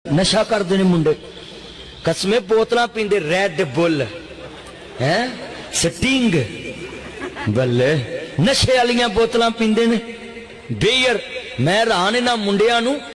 नशा करते ने मुंडे, कसमे बोतल पींदे, रेड बुल है स्टिंग बल्ले नशे वाली बोतल पींदे ने बेयर। मैं हैरान इन्हां मुंडियां नूं।